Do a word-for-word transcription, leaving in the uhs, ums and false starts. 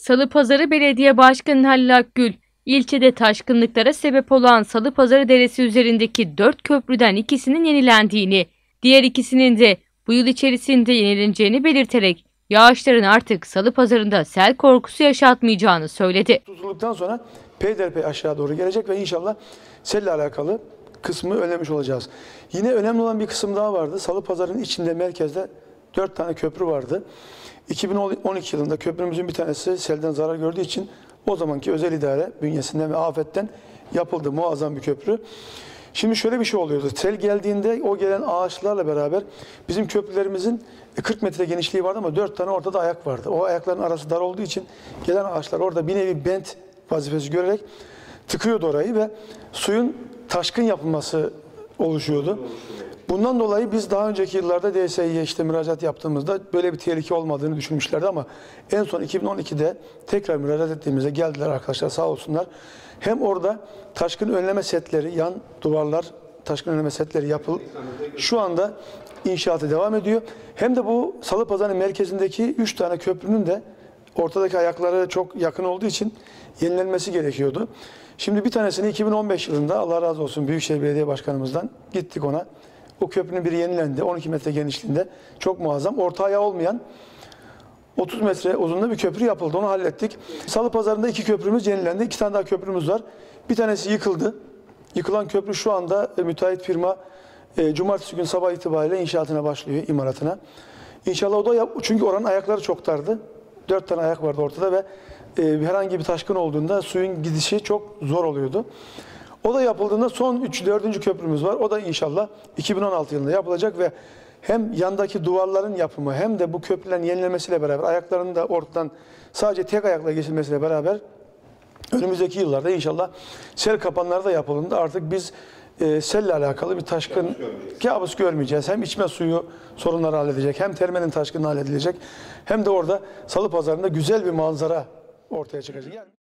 Salıpazarı Belediye Başkanı Halil Akgül, ilçede taşkınlıklara sebep olan Salıpazarı Deresi üzerindeki dört köprüden ikisinin yenilendiğini, diğer ikisinin de bu yıl içerisinde yenileneceğini belirterek yağışların artık Salıpazarı'nda sel korkusu yaşatmayacağını söyledi. Tutulduktan sonra peyderpey aşağı doğru gelecek ve inşallah selle alakalı kısmı önlemiş olacağız. Yine önemli olan bir kısım daha vardı. Salıpazarı'nın içinde, merkezde dört tane köprü vardı. iki bin on iki yılında köprümüzün bir tanesi selden zarar gördüğü için o zamanki özel idare bünyesinden ve afetten yapıldı. Muazzam bir köprü. Şimdi şöyle bir şey oluyordu. Sel geldiğinde o gelen ağaçlarla beraber bizim köprülerimizin kırk metre genişliği vardı ama dört tane ortada ayak vardı. O ayakların arası dar olduğu için gelen ağaçlar orada bir nevi bent vazifesi görerek tıkıyordu orayı ve suyun taşkın yapılması oluşuyordu. Bundan dolayı biz daha önceki yıllarda D S İ'ye işte müracaat yaptığımızda böyle bir tehlike olmadığını düşünmüşlerdi ama en son iki bin on iki'de tekrar müracaat ettiğimizde geldiler arkadaşlar, sağ olsunlar. Hem orada taşkın önleme setleri, yan duvarlar, taşkın önleme setleri yapılıp şu anda inşaatı devam ediyor. Hem de bu Salıpazarı'nın merkezindeki üç tane köprünün de ortadaki ayakları çok yakın olduğu için yenilenmesi gerekiyordu. Şimdi bir tanesini iki bin on beş yılında, Allah razı olsun, Büyükşehir Belediye Başkanımızdan gittik ona. O köprünün biri yenilendi. on iki metre genişliğinde. Çok muazzam. Orta ayağı olmayan otuz metre uzunluğunda bir köprü yapıldı. Onu hallettik. Salıpazarı'nda iki köprümüz yenilendi. İki tane daha köprümüz var. Bir tanesi yıkıldı. Yıkılan köprü şu anda e, müteahhit firma e, cumartesi gün sabah itibariyle inşaatına başlıyor, imalatına. İnşallah o da yap, çünkü oranın ayakları çok dardı. Dört tane ayak vardı ortada ve e, herhangi bir taşkın olduğunda suyun gidişi çok zor oluyordu. O da yapıldığında son üç dördüncü köprümüz var. O da inşallah iki bin on altı yılında yapılacak ve hem yandaki duvarların yapımı hem de bu köprülerin yenilemesiyle beraber ayaklarının da ortadan sadece tek ayakla geçilmesiyle beraber önümüzdeki yıllarda inşallah sel kapanları da yapıldığında artık biz e, selle alakalı bir taşkın kabus görmeyeceğiz. Hem içme suyu sorunları halledecek, hem termenin taşkını halledilecek, hem de orada Salıpazarı'nda güzel bir manzara ortaya çıkacak. Yani